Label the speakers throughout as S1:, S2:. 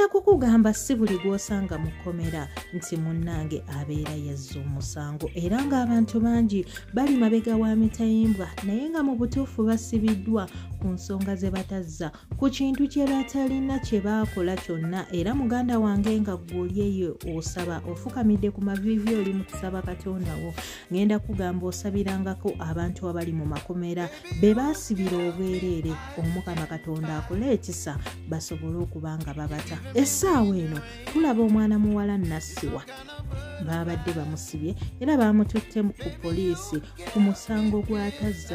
S1: ngenda kukugamba si buli gw'osanga mu kkomera nti munnange abeera yazza omusango era ng'abantu bangi bali mabega wa mitayimbwa naye nga mu butuufu basibiddwa ku nsonga ze batazza ku kintu kye batalina kye baakola kyonna era muganda wange nga gw'oli eyo osaba ofukamidde ku maviivi oli mu kusaba Katonda wo ngenda kugamba osabirangako abantu abali mu makomera be baasibira obwereere Omukama Katonda akole ekisa basobole okuba nga babata. Essaawa eno tulaba omwana muwala nassiwa babadde bamusibye era bamututte ku poliisi ku musango gw'atazza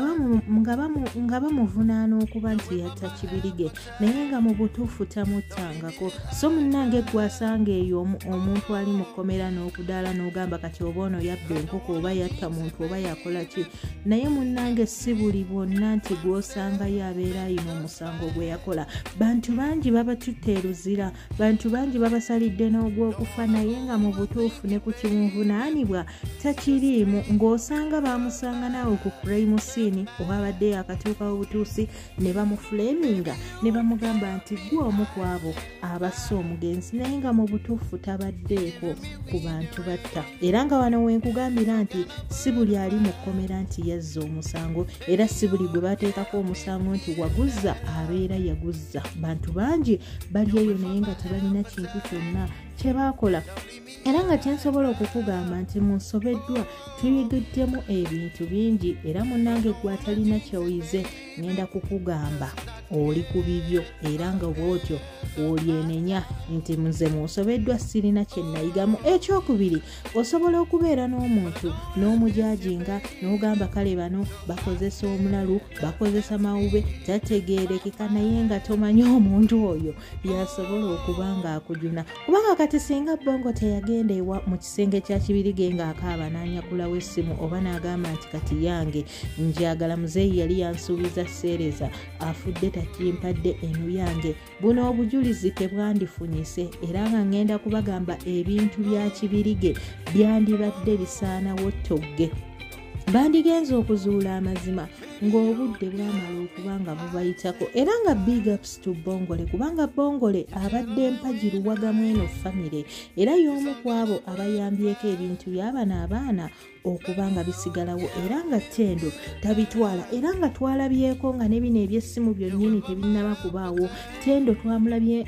S1: nga bamuvunaana okuba nti yatta Kibirige naye nga mu butuufu tamuttangako. So munnange gwasanga eyo omuntu ali mu kkomera n'okudaala n'ogamba kati oba ono yabba enkoko oba yatta muntu oba yakola ki, naye munnange si buli bwonna nti gw'osangayo abeera ayina omusango gwe yakola. Bantu bangi babatutte eruzira, bantu bangi babasalidde n'ogw'okufa naye nga mu butuufu ne ku kimuvunaanibwa takiriimu, ng'osanga bamusanga naawe ku crime scene oba abadde yakatuukawo butuusi ne bamufulaminga ne bamugamba nti gwe omu ku abo abassa omugenzi naye nga mu butuufu tabaddeeko ku bantu batta. Era nga wano wenkugambira nti si buli ali mu kkomera nti yazza omusango era si buli gwe bateekako omusango nti waguzza abeera yaguzza. Bantu bangi bali eyo naye nga tebalina kintu kyonna kye baakola. Era nga kyensobola okukugamba nti mu Nsobeddwa tuyigiddemu ebintu bingi era munnange gwatalina kyoyize ngenda kukugamba oli ku bibyo era nga bw'otyo olyenenya nti nze mu Nsobeddwa sirina kye nayigamu. Ekyokubiri, osobola okubeera n'omuntu n'omujajinga n'ogamba kale bano bakozesa omulalu bakozesa mawube tategeerekeka naye nga tomanyi omuntu oyo yasobola okuba ng'akujuna. Kubanga kati singa Bongo teyagenda ewa mu kisenge kya Kibirige ng'akaaba n'anyakulawo essimu oba n'agamba nti kati yange njagala muzeeyi yali yansuubiza seereza afudde takimpadde eno yange, buno obujulizi tebwandifunyise era nga ngenda kubagamba ebintu bya Kibirige byandibadde bisaanawo togge. Bandigenza okuzuula amazima ng'obudde bwamala okuba nga bubayitako era nga big ups to Bongole kubanga Bongole abadde mpagiruwagamu eno famire era y'omu ku abo abayambyeko ebintu by'abano abaana okuba nga bisigalawo era nga Ttendo tabitwala era nga twalabyeko nga ne bino ebyessimu byonnyini tebinnaba kubaawo. Ttendo twamulabye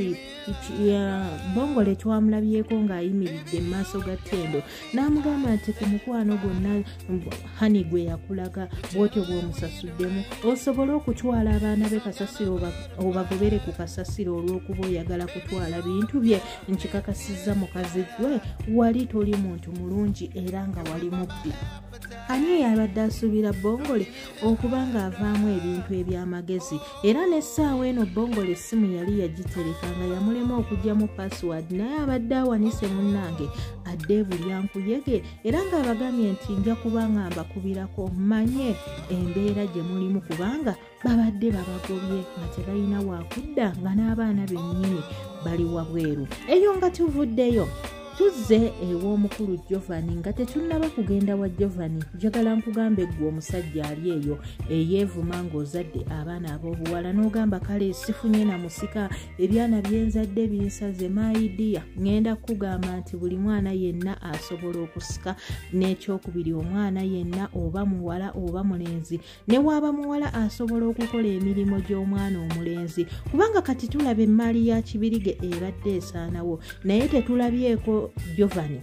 S1: Bongole twamulabyeko ng'ayimiridde mu maaso ga Ttendo n'amugamba nti ku mukwano gwonna hani gwe yakulaga bw'otyo bw'omusasuddemu osobola okutwala abaana be kasasiro obagobere ku kasasiro olw'okuba oyagala kutwala bintu bye. Nkikakasizza mukazi gwe wali toli muntu mulungi era nga wali mubbi. Ani yabadde asuubira Bongole okuba ng'avaamu ebintu eby'amagezi era n'essaawa eno Bongole essimu yali yagitereka nga yamulema okugyamu password naye abadde awanise munnange adde bulyankuyege era ng'abagambye nti nja kuba nga mbakubirako mmanye embeera gye mulimu kubanga babadde babagobye nga tebalina wakudda nga n'abaana bennyini bali wabweru. Eyo nga tuvuddeyo tuzze ew'omukulu Jovani nga tetunnaba kugenda wa Jovani. Njagala nkugambe ggwe omusajja ali eyo eyeevuma ng'ozadde abaana ab'obuwala n'ogamba kale sifunye na musika ebyana byenzadde binsaze maidiya. Ngenda kugamba nti buli mwana yenna asobola okusika, n'ekyokubiri omwana yenna oba muwala oba mulenzi ne waaba muwala asobola okukola emirimu gy'omwana omulenzi kubanga kati tulaba emmaali ya Kibirige ebadde esaanawo naye tetulabyeko Jovani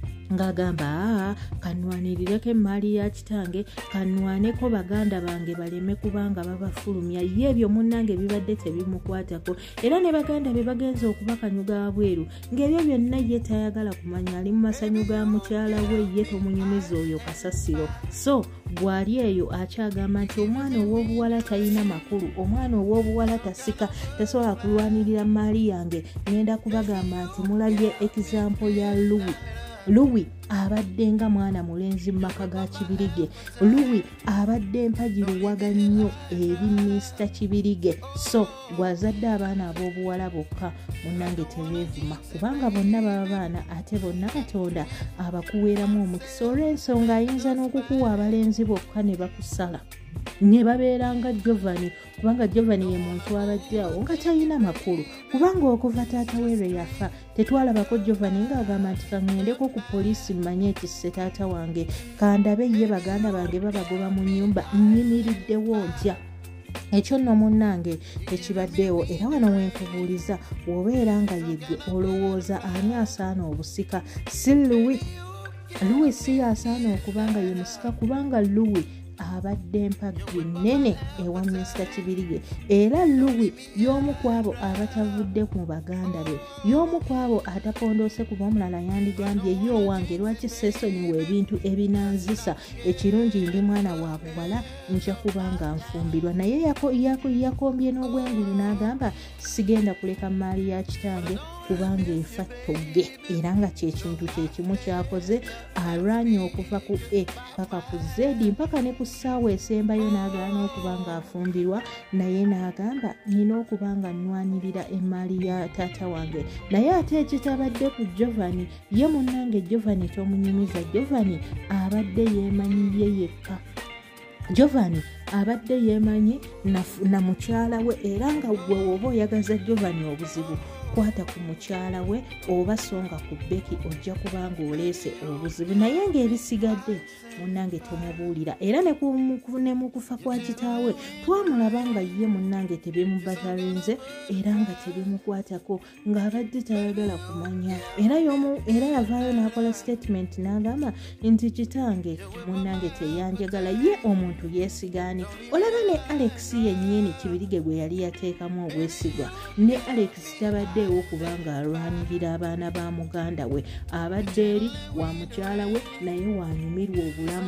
S1: ng'agamba kanwanirireko emmaali ya kitange kanwaneko baganda bange baleme kubanga babafulumya. Ye ebyo munnange bibadde tebimukwatako era ne baganda be bagenza okuba kanyuga wabweru ng'ebyo byonna ye tayagala kumanya, ali mu masanyu ga mukyala we ye tomunyumiza oyo kasasiro. So gwali eyo akyagamba nti omwana ow'obuwala talina makulu, omwana ow'obuwala tasika, tasobola kulwanirira mmaali yange. Ngenda kubagamba nti mulabye example ya Louis abadde nga mwana mulenzi mu maka ga Kibirige. Louis abadde mpagiruwaga nnyo eri Mr. Kibirige. So gwazadde abaana ab'obuwala bokka munnange teweevuma kubanga bonna baba baana ate bonna Katonda abakuweeramu omukisa olw'ensonga ayinza n'okukuwa abalenzi bokka ne bakusala. ne babeeranga Giovanni kubanga Giovanni ye muntu abajjawo nga talina makulu kubanga okuva taata we lwe yafa tetwalabako Giovanni ng'agamba nti kaŋŋendeko ku poliisi mmanye ekisse taata wange kandabe ye baganda bange babagoba mu nnyumba nnyimiriddewo ntya. Ekyo nno munnange tekibaddeewo era wano wenkubuuliza wobeera nga yeggwe olowooza ani asaana obusika si Louis si asaana okubanga ye musika kubanga Louis abadde mpagge nnene ewa Minisita Kibirige era Louis y'omu ku abo abatavudde mu baganda be y'omu ku abo atapondoose kuba omulala yandigambye ye owange lwaki seesonyiwa ebintu ebinanzisa ekirungi ndi mwana wa buwala nja kubanga nfumbirwa naye yakombye n'ogwengulu n'agamba sigenda kuleka maali ya kitange kubanga efa togge era nga kyekintu kyekimu kyakoze alwanye okuva ku A paka ku Z mpaka ne ku ssaawa esembayo n'agaana okuba nga afumbirwa naye n'agamba nina okuba nga nnwanirira emaali ya taata wange naye ate ekitabadde ku Giovanni ye munnange Giovanni tomunyumiza Giovanni abadde yeemanyiye yekka Giovanni abadde yeemanyi na mukyala we era nga gwe oba oyagaza Giovanni obuzibu kwata ku mukyala we oba songa ku Becky ojja kubanga oleese obuzibu naye ng'ebisigadde munnange tomubuulira era ne mu kufa kwa kitaawe twamulaba nga ye munnange tebimubatarinze era nga tebimukwatako ng'abadde tayagala kumanya era yavaayo n'akola statement n'agamba nti kitange munnange teyanjagala ye omuntu yeesigaani olaba ne Alex yennyini Kibirige gwe yali yateekamu obwesigwa ne Alex tabaddeewo kubanga alwanirira abaana ba muganda we abadde eri wa mukyala we naye wanyumirwa obulamu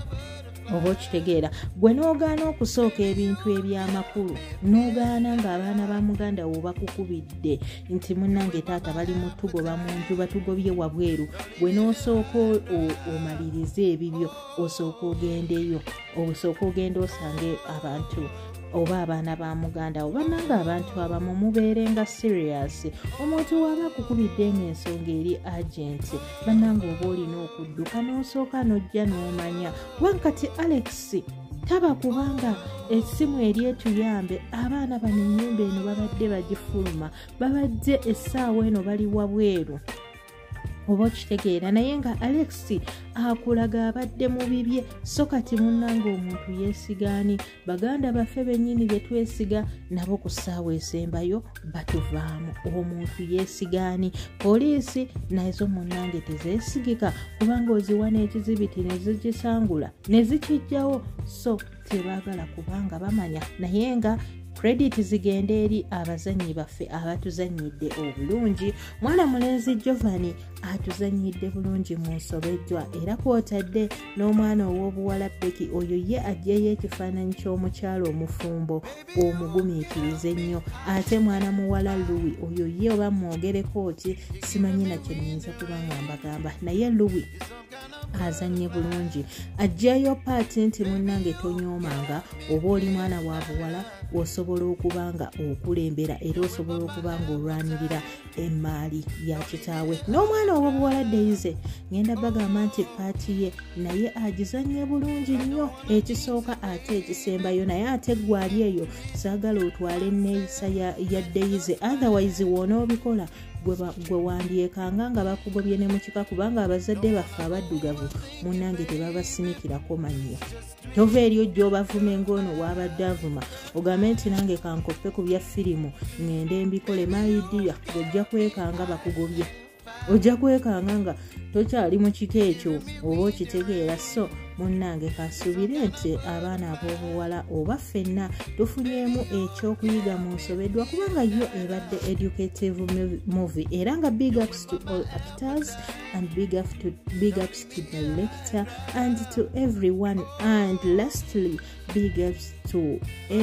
S1: oba okitegeera gwe n'ogaana okusooka ebintu eby'amakulu n'ogaana ng'abaana ba muganda wo bakukubidde nti munnange taata bali mu tugoba mu nju batugobye wabweru gwe n'osooka omalirize ebibyo osooka ogendeyo osooka ogenda osange abantu oba abaana ba muganda oba nanga abantu abamu mubeerenga serious omuntu waba akukubidde ng'ensonga eri agenti bannanga oba olina okudduka n'osooka n'ojja n'omanya wankati Alex taba kubanga essimu eri etuyambe abaana bano ennyumba eno babadde bagifuluma babadde essaawa eno bali wabweru oba okitegeera naye nga Alex akulaga abadde mu bibye so kati munnanga omuntu yeesigaani baganda baffe bennyini be twesiga nabo ku ssaawa esembayo batuvaamu omuntu yeesigaani poliisi nazo munnange tezeesigika kubanga oziwa n'ekizibiti ne zigisangula ne zikijjawo so tebaagala kubanga bamanya naye nga credit zigende eri abazanyi baffe abatuzanyidde obulungi mwana mulenzi Giovanni atuzanyidde bulungi mu Nsobedwa era kwotadde n'omwana ow'obuwala Becky oyo ye ajjeyo ekifaananyi ky'omukyalo omufumbo omugumiikirize ennyo ate mwana muwala Louis oyo ye oba mwogereko ki simanyi nakyo nnyinza kubanga mbagamba naye Louis azanye bulungi ajjayo paati nti munnange tonyoomanga oba oli mwana wa buwala osobola okubanga okulembera era osobola okubanga olwanirira emaali ya kitaawe n'omwana ow'obuwala Daisy ngenda bagamba nti paati ye naye agizanye bulungi nnyo ekisooka ate ekisembayo naye ate gwali eyo saagala otwale enneeyisa ya Daisy otherwise wonoobikola gwe wandyekanga nga bakugobye ne mukika kubanga abazadde baffe abaddugavu munnange tebabasimikirako mannyo tova eri ojja obavume ng'ono wabadde avuma ogambe nti nange kankoppe ku bya firimu ngende mbikole maidiya ng'ojja kwekanga bakugobye ojja kwekanga nga tokyali mu kiko ekyo oba okitegeera so munnange kasuubire nti abaana ab'obuwala oba ffenna tufunyeemu ekyokuyiga mu Nsobedwa kubanga yo ebadde educative movie era nga big ups to all actors and big ups to director and to everyone and lastly big ups to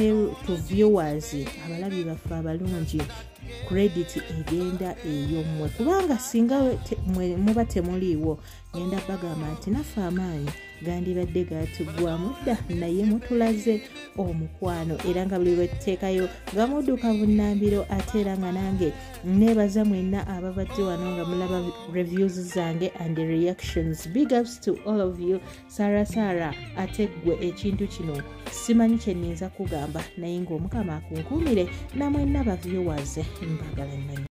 S1: viewers abalabi baffe abalungi credit egenda eyo mmwe kubanga singa muba temuliiwo ngenda bagamba nti naffe amaanyi gandibadde gatugwamu dda naye mutulaze omukwano era nga buli bwetuteekayo nga mudduka bunnambiro ate era nga nange neebaza mwenna ababadde wano nga mulaba reviews zange and the reactions. Big ups to all of you. Sarah ate gwe ekintu kino simanyi kye nninza kugamba naye ng'omukama akunkuumire namwenna ba viewers mbagala nnyo.